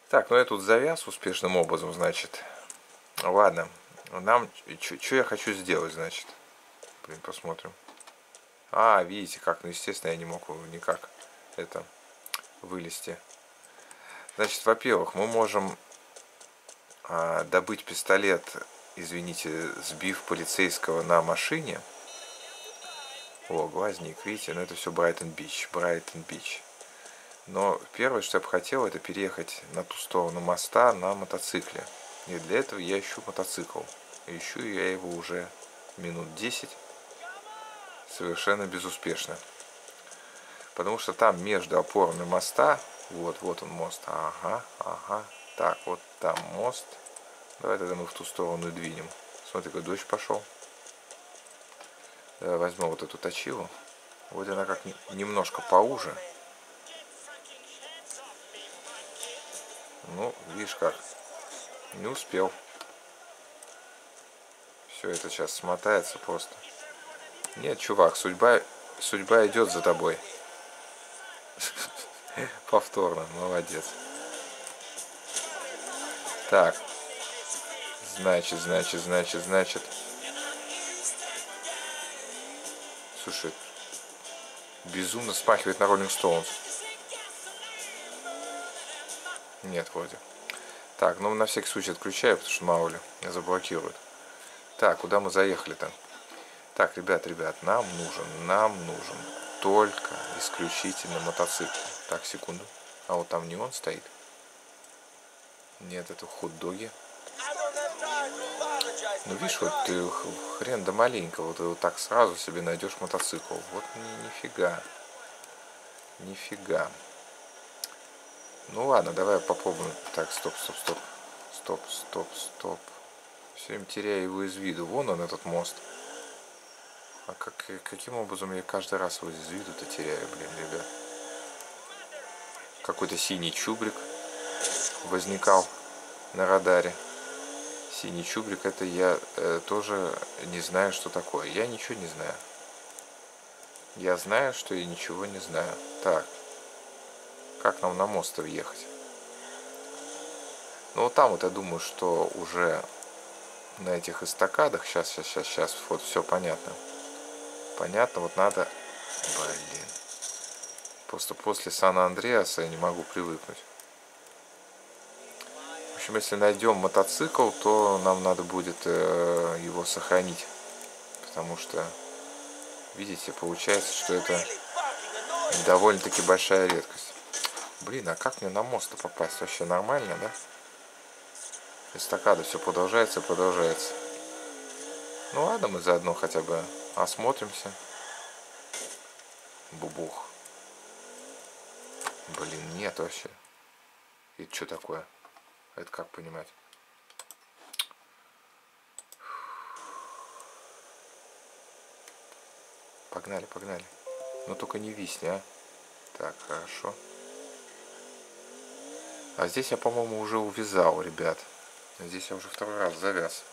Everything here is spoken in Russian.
Так, ну я тут завяз успешным образом, значит. Ладно, нам... Что я хочу сделать, значит? Блин, посмотрим. А, видите как, ну естественно я не мог никак это вылезти. Значит, во-первых, мы можем добыть пистолет, извините, сбив полицейского на машине. О, глазник, видите, но это все Брайтон-Бич, Брайтон-Бич. Но первое, что я бы хотел, это переехать на ту сторону моста на мотоцикле. И для этого я ищу мотоцикл. И ищу я его уже минут 10 совершенно безуспешно. Потому что там между опорами моста, вот он мост, ага, так, вот там мост. Давай тогда мы в ту сторону и двинем. Смотри-ка, дождь пошел. Давай возьму вот эту точилу. Вот она как немножко поуже. Ну, видишь как, не успел. Все это сейчас смотается просто. Нет, чувак, судьба идет за тобой. Повторно, молодец. Так, значит. Слушай, безумно смахивает на Rolling Stones. Нет, вроде. Так, ну на всякий случай отключаю, потому что мало ли, заблокируют. Так, куда мы заехали-то? Так, ребят, нам нужен только исключительно мотоцикл. Так, секунду. А вот там не он стоит? Нет, это хот-доги. Ну, видишь, вот ты хрен да маленько, вот так сразу себе найдешь мотоцикл. Вот нифига. Ну ладно, давай попробуем. Так, стоп. Все время теряю его из виду. Вон он, этот мост. А каким образом я каждый раз его из виду-то теряю, блин, ребят? Какой-то синий чубрик возникал на радаре. Синий чубрик, это я тоже не знаю, что такое. Я ничего не знаю. Я знаю, что я ничего не знаю. Так, как нам на мост въехать? Ну вот там вот я думаю, что уже на этих эстакадах, сейчас, вот все понятно. Понятно, вот надо, блин, просто после Сан-Андреаса я не могу привыкнуть. В общем, если найдем мотоцикл, то нам надо будет его сохранить, потому что, видите, получается, что это довольно-таки большая редкость. Блин, а как мне на мост попасть? Вообще нормально, да? Эстакада все продолжается. Ну ладно, мы заодно хотя бы осмотримся. Бубух. Блин, нет вообще. Это что такое? Это как понимать? Погнали. Но только не висни, а. Так, хорошо. А здесь я, по-моему, уже увязал, ребят. Здесь я уже второй раз завяз.